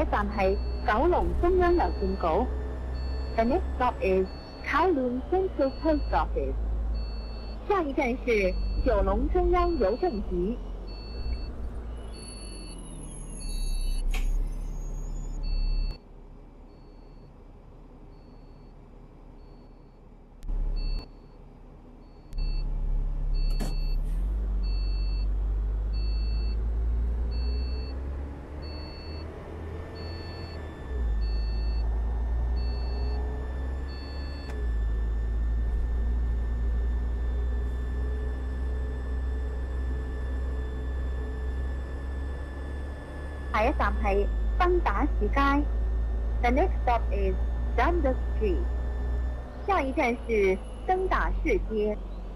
站係九龍中央郵政局。The next stop is Kowloon Central Post Office。下一站是九龍中央郵政局。下一站係登打士街。The next stop is Dundas Street。下一站是登打士街。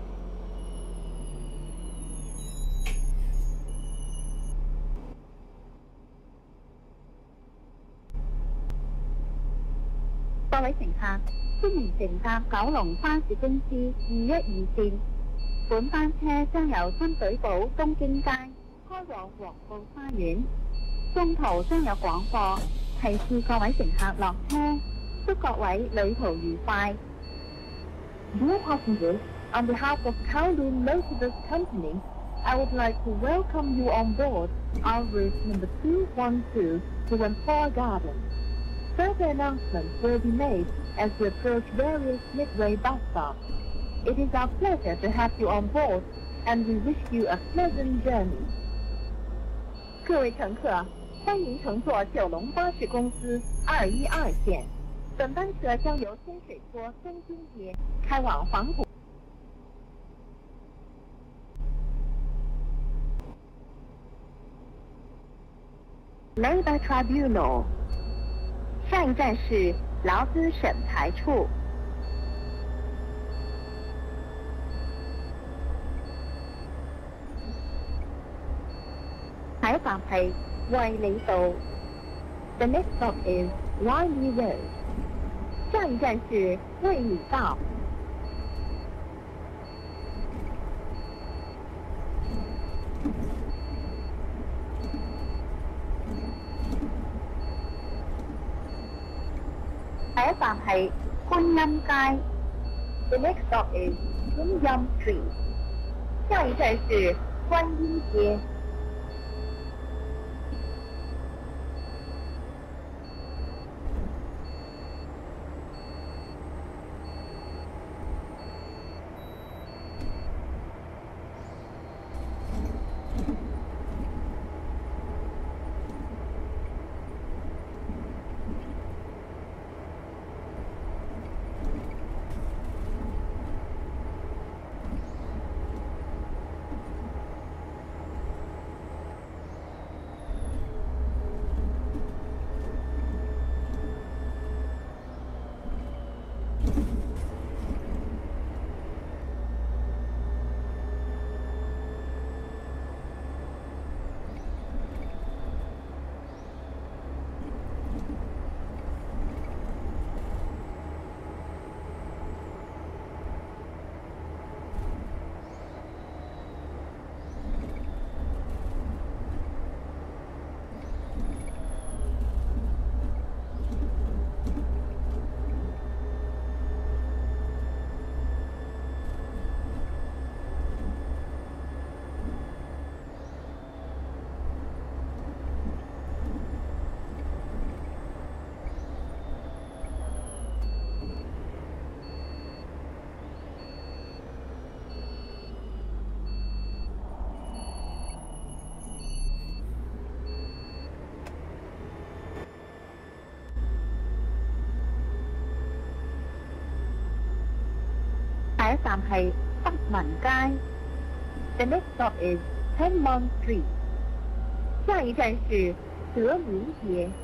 各位乘客，歡迎乘搭九龍巴士公司212線。本班車將由深水埗東京街開往黃埔花園。中途將有廣播，提示各位乘客落車，祝各位旅途愉快。Dear passengers, on behalf of Kowloon Motorbus Company, I would like to welcome you on board our route number 212 to Whampoa Garden. Further announcements will be made as we approach various midway bus stops. It is our pleasure to have you on board, and we wish you a pleasant journey. 各位乘客，欢迎乘坐九龙巴士公司212线。本班车将由天水坡东京街开往黄埔。Labor Tribunal。下一站是劳资审裁处。下一站係衛理道。The next stop is Wiley Road。下一站是衛理道。下一站係觀音街。The next stop is 觀音 Street。下一站是觀音街。下一站係德民街。The next stop is 天文 Street。下一站是德民街。